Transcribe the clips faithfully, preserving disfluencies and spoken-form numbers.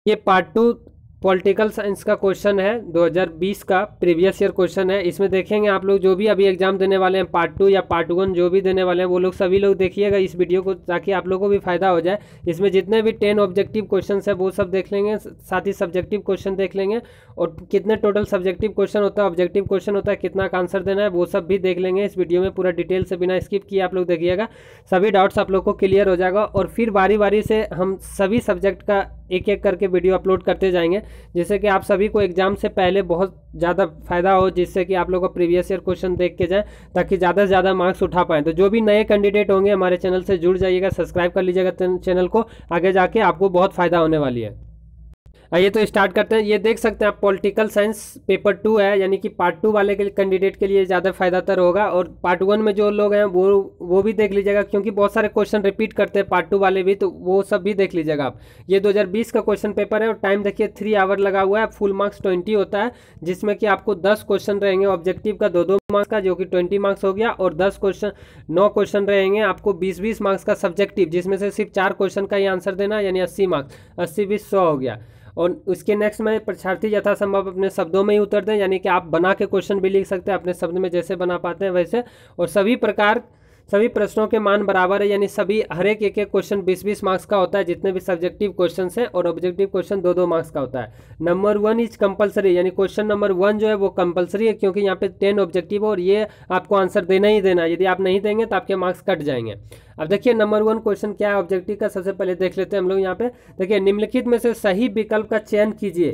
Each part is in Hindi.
ये पार्ट टू पॉलिटिकल साइंस का क्वेश्चन है, दो हज़ार बीस का प्रीवियस ईयर क्वेश्चन है। इसमें देखेंगे आप लोग जो भी अभी एग्जाम देने वाले हैं, पार्ट टू या पार्ट वन जो भी देने वाले हैं, वो लोग सभी लोग देखिएगा इस वीडियो को, ताकि आप लोगों को भी फायदा हो जाए। इसमें जितने भी टेन ऑब्जेक्टिव क्वेश्चन है वो सब देख लेंगे, साथ ही सब्जेक्टिव क्वेश्चन देख लेंगे, और कितने टोटल सब्जेक्टिव क्वेश्चन होता है, ऑब्जेक्टिव क्वेश्चन होता है, कितना का आंसर देना है, वो सब भी देख लेंगे इस वीडियो में पूरा डिटेल से, बिना स्किप किए आप लोग देखिएगा। सभी डाउट्स आप लोग को क्लियर हो जाएगा, और फिर बारी बारी से हम सभी सब्जेक्ट का एक एक करके वीडियो अपलोड करते जाएंगे, जिससे कि आप सभी को एग्जाम से पहले बहुत ज़्यादा फायदा हो, जिससे कि आप लोग को प्रीवियस ईयर क्वेश्चन देख के जाए, ताकि ज़्यादा से ज़्यादा मार्क्स उठा पाएँ। तो जो भी नए कैंडिडेट होंगे हमारे चैनल से जुड़ जाइएगा, सब्सक्राइब कर लीजिएगा चैनल को, आगे जाके आपको बहुत फायदा होने वाली है। आइए तो स्टार्ट करते हैं। ये देख सकते हैं आप, पॉलिटिकल साइंस पेपर टू है, यानी कि पार्ट टू वाले के कैंडिडेट के लिए ज़्यादा फायदातर होगा, और पार्ट वन में जो लोग हैं वो वो भी देख लीजिएगा, क्योंकि बहुत सारे क्वेश्चन रिपीट करते हैं पार्ट टू वाले भी, तो वो सब भी देख लीजिएगा आप। ये दो हज़ार बीस का क्वेश्चन पेपर है, और टाइम देखिए थ्री आवर लगा हुआ है। फुल मार्क्स ट्वेंटी होता है, जिसमें कि आपको दस क्वेश्चन रहेंगे ऑब्जेक्टिव का, दो दो मार्क्स का, जो कि ट्वेंटी मार्क्स हो गया, और दस क्वेश्चन नौ क्वेश्चन रहेंगे आपको बीस बीस मार्क्स का सब्जेक्टिव, जिसमें से सिर्फ चार क्वेश्चन का ही आंसर देना, यानी अस्सी मार्क्स, अस्सी बीस सौ हो गया। और उसके नेक्स्ट में परीक्षार्थी यथासंभव अपने शब्दों में ही उतर दें, यानी कि आप बना के क्वेश्चन भी लिख सकते हैं अपने शब्द में, जैसे बना पाते हैं वैसे। और सभी प्रकार सभी प्रश्नों के मान बराबर है, यानी सभी हर एक एक एक क्वेश्चन बीस बीस मार्क्स का होता है, जितने भी सब्जेक्टिव क्वेश्चन है, और ऑब्जेक्टिव क्वेश्चन दो दो मार्क्स का होता है। नंबर वन इज कंपलसरी, यानी क्वेश्चन नंबर वन जो है वो कंपलसरी है, क्योंकि यहाँ पे टेन ऑब्जेक्टिव है, और ये आपको आंसर देना ही देना है। यदि आप नहीं देंगे तो आपके मार्क्स कट जाएंगे। अब देखिए नंबर वन क्वेश्चन क्या है ऑब्जेक्टिव का, सबसे पहले देख लेते हैं हम लोग। यहाँ पे देखिए, निम्नलिखित में से सही विकल्प का चयन कीजिए।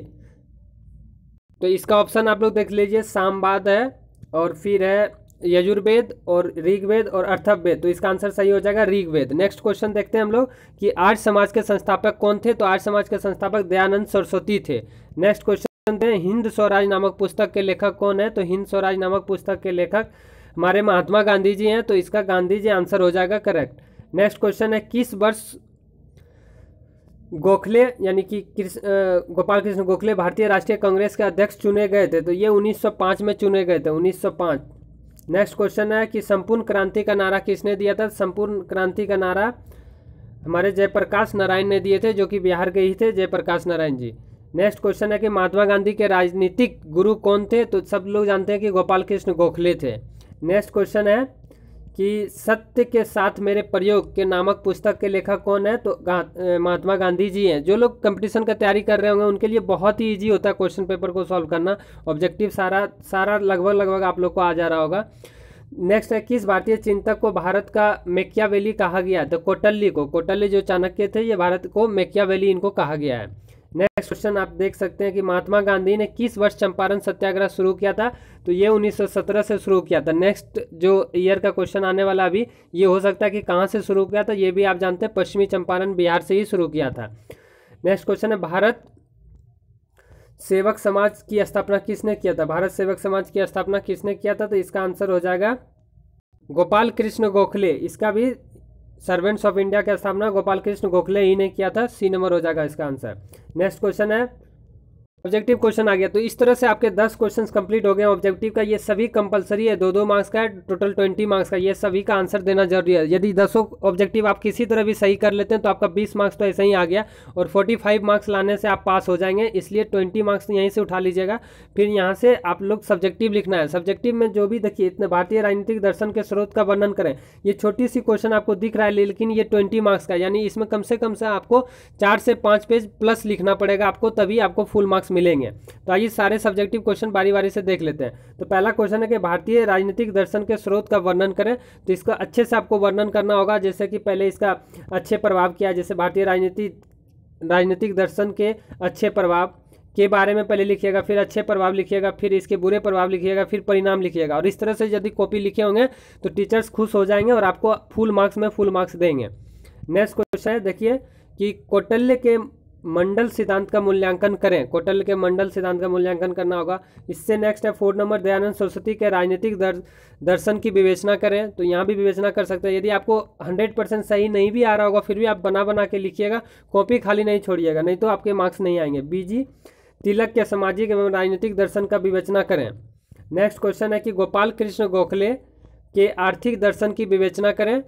तो इसका ऑप्शन आप लोग देख लीजिए, सामवाद है, और फिर है यजुर्वेद, और ऋग्वेद, और अर्थववेद। तो इसका आंसर सही हो जाएगा ऋग्वेद। नेक्स्ट क्वेश्चन देखते हैं हम लोग कि आर्य समाज के संस्थापक कौन थे। तो आर्य समाज के संस्थापक दयानंद सरस्वती थे। नेक्स्ट क्वेश्चन है, हिंद स्वराज नामक पुस्तक के लेखक कौन है। तो हिंद स्वराज नामक पुस्तक के लेखक हमारे महात्मा गांधी जी हैं, तो इसका गांधी जी आंसर हो जाएगा करेक्ट। नेक्स्ट क्वेश्चन है, किस वर्ष गोखले यानी कि गोपाल कृष्ण गोखले भारतीय राष्ट्रीय कांग्रेस के अध्यक्ष चुने गए थे। तो ये उन्नीस सौ पाँच में चुने गए थे, उन्नीस सौ पाँच। नेक्स्ट क्वेश्चन है कि संपूर्ण क्रांति का नारा किसने दिया था। संपूर्ण क्रांति का नारा हमारे जयप्रकाश नारायण ने दिए थे, जो कि बिहार के ही थे, जयप्रकाश नारायण जी। नेक्स्ट क्वेश्चन है कि महात्मा गांधी के राजनीतिक गुरु कौन थे। तो सब लोग जानते हैं कि गोपाल कृष्ण गोखले थे। नेक्स्ट क्वेश्चन है कि सत्य के साथ मेरे प्रयोग के नामक पुस्तक के लेखक कौन है। तो महात्मा गांधी जी हैं। जो लोग कंपटीशन का तैयारी कर रहे होंगे उनके लिए बहुत ही इजी होता है क्वेश्चन पेपर को सॉल्व करना। ऑब्जेक्टिव सारा सारा लगभग लगभग आप लोग को आ जा रहा होगा। नेक्स्ट है, किस भारतीय चिंतक को भारत का मैकियावेली कहा गया है। तो कौटिल्य को, कौटिल्य जो चाणक्य थे, ये भारत को मैकियावेली इनको कहा गया है। नेक्स्ट क्वेश्चन आप देख सकते हैं कि महात्मा गांधी ने किस वर्ष चंपारण सत्याग्रह शुरू किया था। तो ये उन्नीस सौ सत्रह से शुरू किया था। नेक्स्ट जो ईयर का क्वेश्चन आने वाला अभी, ये हो सकता है कि कहाँ से शुरू किया था, ये भी आप जानते हैं, पश्चिमी चंपारण बिहार से ही शुरू किया था। नेक्स्ट क्वेश्चन है, भारत सेवक समाज की स्थापना किसने किया था। भारत सेवक समाज की स्थापना किसने किया था। तो इसका आंसर हो जाएगा गोपाल कृष्ण गोखले। इसका भी सर्वेंट्स ऑफ इंडिया की स्थापना गोपाल कृष्ण गोखले ही ने किया था। सी नंबर हो जाएगा इसका आंसर। नेक्स्ट क्वेश्चन है, ऑब्जेक्टिव क्वेश्चन आ गया। तो इस तरह से आपके दस क्वेश्चंस कंप्लीट हो गए ऑब्जेक्टिव का। ये सभी कंपलसरी है, दो दो मार्क्स का है, टोटल ट्वेंटी मार्क्स का। ये सभी का आंसर देना जरूरी है। यदि दसों ऑब्जेक्टिव आप किसी तरह भी सही कर लेते हैं तो आपका बीस मार्क्स तो ऐसे ही आ गया, और पैंतालीस मार्क्स लाने से आप पास हो जाएंगे। इसलिए ट्वेंटी मार्क्स यहीं से उठा लीजिएगा। फिर यहाँ से आप लोग सब्जेक्टिव लिखना है। सब्जेक्टिव में जो भी देखिए, इतने भारतीय राजनीतिक दर्शन के स्रोत का वर्णन करें। ये छोटी सी क्वेश्चन आपको दिख रहा है, लेकिन ये ट्वेंटी मार्क्स का, यानी इसमें कम से कम से आपको चार से पाँच पेज प्लस लिखना पड़ेगा आपको, तभी आपको फुल मार्क्स मिलेंगे। तो आइए सारे सब्जेक्टिव क्वेश्चन बारी बारी से देख लेते हैं। तो पहला क्वेश्चन है कि भारतीय राजनीतिक दर्शन के स्रोत का वर्णन करें। तो इसका अच्छे से आपको वर्णन करना होगा, जैसे कि पहले इसका अच्छे प्रभाव क्या है। जैसे भारतीय राजनीति राजनीतिक दर्शन के अच्छे प्रभाव के बारे में पहले लिखिएगा, फिर अच्छे प्रभाव लिखिएगा, फिर इसके बुरे प्रभाव लिखिएगा, फिर परिणाम लिखिएगा। और इस तरह से यदि कॉपी लिखे होंगे तो टीचर्स खुश हो जाएंगे और आपको फुल मार्क्स में फुल मार्क्स देंगे। नेक्स्ट क्वेश्चन है, देखिए कि कौटिल्य के मंडल सिद्धांत का मूल्यांकन करें। कौटिल्य के मंडल सिद्धांत का मूल्यांकन करना होगा। इससे नेक्स्ट है फोर नंबर, दयानंद सरस्वती के राजनीतिक दर, दर्शन की विवेचना करें। तो यहाँ भी विवेचना कर सकते हैं। यदि आपको हंड्रेड परसेंट सही नहीं भी आ रहा होगा, फिर भी आप बना बना के लिखिएगा, कॉपी खाली नहीं छोड़िएगा, नहीं तो आपके मार्क्स नहीं आएंगे। बीजी तिलक के सामाजिक एवं राजनीतिक दर्शन का विवेचना करें। नेक्स्ट क्वेश्चन है कि गोपाल कृष्ण गोखले के आर्थिक दर्शन की विवेचना करें।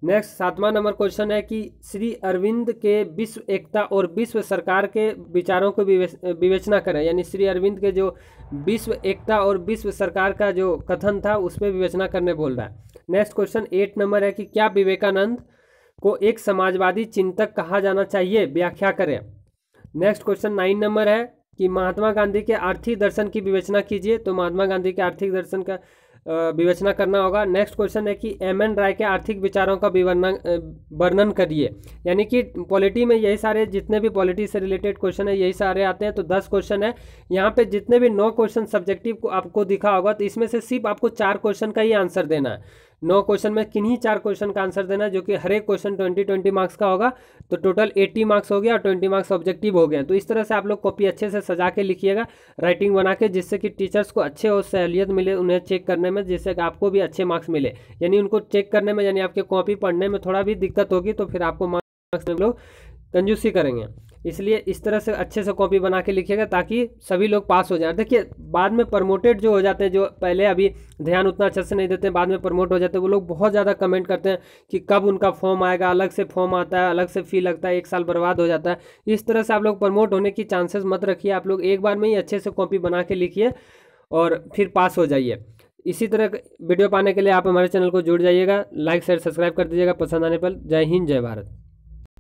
नेक्स्ट सातवां नंबर क्वेश्चन है कि श्री अरविंद के विश्व एकता और विश्व सरकार के विचारों को विवेचना करें, यानी श्री अरविंद के जो विश्व एकता और विश्व सरकार का जो कथन था उस पर विवेचना करने बोल रहा है। नेक्स्ट क्वेश्चन एट नंबर है कि क्या विवेकानंद को एक समाजवादी चिंतक कहा जाना चाहिए, व्याख्या करें। नेक्स्ट क्वेश्चन नाइन नंबर है कि महात्मा गांधी के आर्थिक दर्शन की विवेचना कीजिए, तो महात्मा गांधी के आर्थिक दर्शन का विवेचना करना होगा। नेक्स्ट क्वेश्चन है कि एम एन राय के आर्थिक विचारों का विवरण वर्णन करिए, यानी कि पॉलिटी में यही सारे जितने भी पॉलिटी से रिलेटेड क्वेश्चन है यही सारे आते हैं। तो दस क्वेश्चन है यहाँ पे, जितने भी नौ क्वेश्चन सब्जेक्टिव को आपको दिखा होगा तो इसमें से सिर्फ आपको चार क्वेश्चन का ही आंसर देना है। नौ क्वेश्चन में किन्हीं चार क्वेश्चन का आंसर देना है, जो कि हर एक क्वेश्चन ट्वेंटी ट्वेंटी मार्क्स का होगा, तो टोटल एट्टी मार्क्स हो गया और ट्वेंटी मार्क्स ऑब्जेक्टिव हो गए। तो इस तरह से आप लोग कॉपी अच्छे से सजा के लिखिएगा, राइटिंग बना के, जिससे कि टीचर्स को अच्छे और सहूलियत मिले उन्हें चेक करने में, जिससे कि आपको भी अच्छे मार्क्स मिले। यानी उनको चेक करने में, यानी आपके कॉपी पढ़ने में थोड़ा भी दिक्कत होगी तो फिर आपको मार्क्स में लोग कंजूसी करेंगे। इसलिए इस तरह से अच्छे से कॉपी बना के लिखिएगा ताकि सभी लोग पास हो जाए। देखिए बाद में प्रमोटेड जो हो जाते हैं, जो पहले अभी ध्यान उतना अच्छे से नहीं देते हैं, बाद में प्रमोट हो जाते हैं, वो लोग बहुत ज़्यादा कमेंट करते हैं कि कब उनका फॉर्म आएगा, अलग से फॉर्म आता है, अलग से फी लगता है, एक साल बर्बाद हो जाता है। इस तरह से आप लोग प्रमोट होने की चांसेस मत रखिए, आप लोग एक बार में ही अच्छे से कॉपी बना के लिखिए और फिर पास हो जाइए। इसी तरह वीडियो पाने के लिए आप हमारे चैनल को जुड़ जाइएगा, लाइक शेयर सब्सक्राइब कर दीजिएगा पसंद आने पर। जय हिंद, जय भारत।